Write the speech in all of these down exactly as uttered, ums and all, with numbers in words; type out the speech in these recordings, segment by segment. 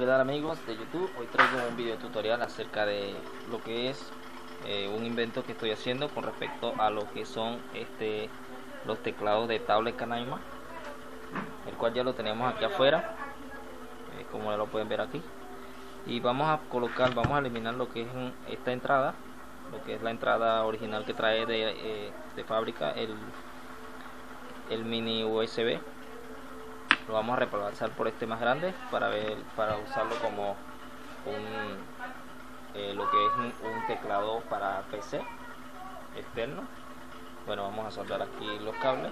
¿qué tal amigos de YouTube? Hoy traigo un video tutorial acerca de lo que es eh, un invento que estoy haciendo con respecto a lo que son este los teclados de tablet Canaima, el cual ya lo tenemos aquí afuera, eh, como lo pueden ver aquí. Y vamos a colocar, vamos a eliminar lo que es esta entrada, lo que es la entrada original que trae de, eh, de fábrica, el, el mini U S B. Lo vamos a reemplazar por este más grande para ver, para usarlo como un eh, lo que es un, un teclado para P C externo. Bueno, vamos a soldar aquí los cables.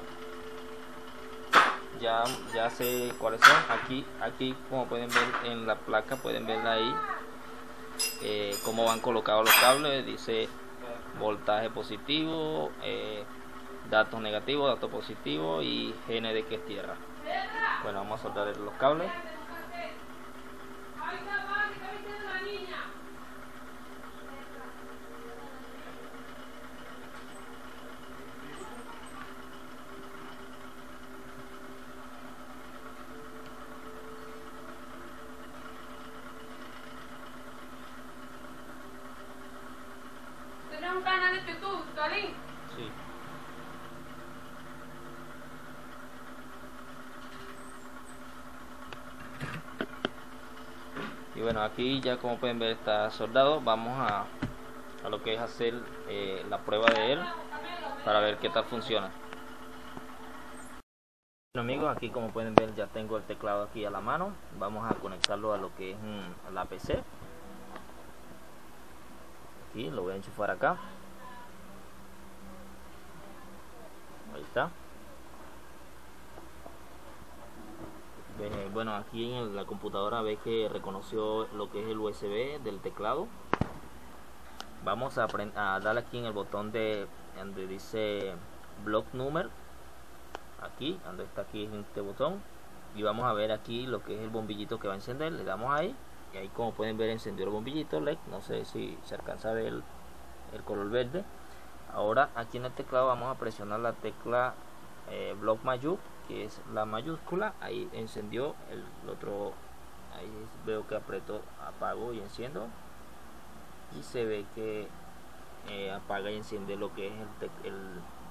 Ya, ya sé cuáles son. Aquí, aquí como pueden ver en la placa, pueden ver ahí eh, cómo van colocados los cables. Dice voltaje positivo, eh, datos negativos, datos positivos y G N D, que es tierra. Bueno, vamos a soldar los cables. ¿Tienes un canal de YouTube, Tolín? Sí. Y bueno, aquí ya como pueden ver está soldado. Vamos a, a lo que es hacer eh, la prueba de él para ver qué tal funciona. Bueno amigos, aquí como pueden ver ya tengo el teclado aquí a la mano. Vamos a conectarlo a lo que es mm, la P C. Aquí lo voy a enchufar acá. Ahí está. Bueno, aquí en la computadora ve que reconoció lo que es el U S B del teclado. Vamos a, a darle aquí en el botón de donde dice block number, aquí donde está aquí en este botón, y vamos a ver aquí lo que es el bombillito que va a encender. Le damos ahí y ahí como pueden ver encendió el bombillito L E D. No sé si se alcanza a ver el, el color verde. Ahora aquí en el teclado vamos a presionar la tecla eh, block mayor, que es la mayúscula. Ahí encendió el, el otro. Ahí veo que aprieto apago y enciendo, y se ve que eh, apaga y enciende lo que es el, el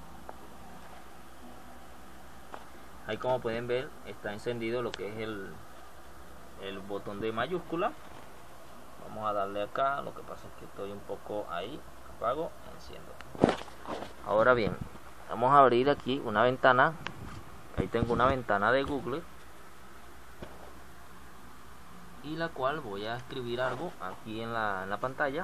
ahí como pueden ver está encendido lo que es el el botón de mayúscula. Vamos a darle acá, lo que pasa es que estoy un poco ahí. Apago, enciendo. Ahora bien, vamos a abrir aquí una ventana. Ahí tengo una ventana de Google, y la cual voy a escribir algo aquí en la, en la pantalla.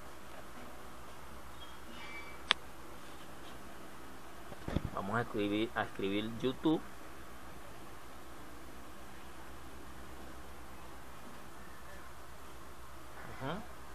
Vamos a escribir a escribir YouTube. Uh-huh.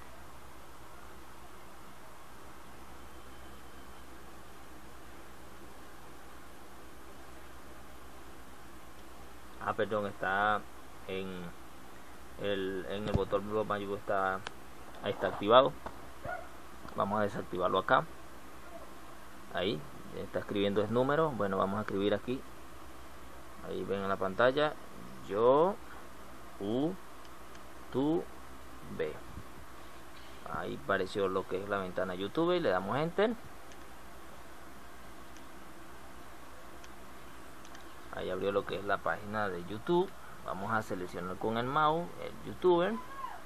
Ah, perdón, está en el en el botón block mayor, está ahí, está activado. Vamos a desactivarlo acá. Ahí está escribiendo es número. Bueno, vamos a escribir aquí. Ahí ven en la pantalla yo u tu b. Ahí apareció lo que es la ventana YouTube y le damos enter. Ahí abrió lo que es la página de YouTube. Vamos a seleccionar con el mouse el youtuber.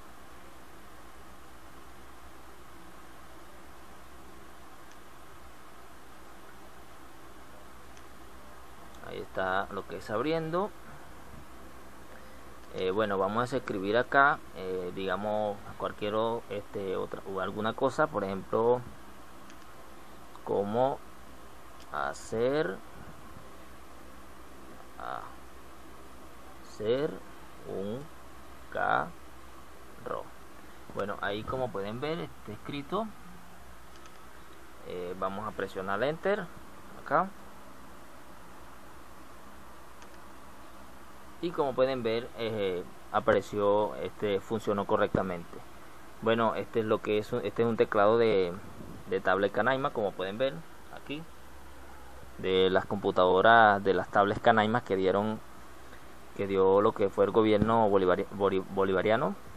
Ahí está lo que es abriendo. Eh, bueno, vamos a escribir acá, eh, digamos cualquier este, otra o alguna cosa, por ejemplo, cómo hacer hacer un carro. Bueno, ahí como pueden ver está escrito. Eh, vamos a presionar enter acá. Y como pueden ver eh, apareció, este funcionó correctamente. Bueno, este es lo que es este es un teclado de, de tablet Canaima, como pueden ver aquí, de las computadoras de las tablets Canaima que dieron que dio lo que fue el gobierno bolivari- boli- bolivariano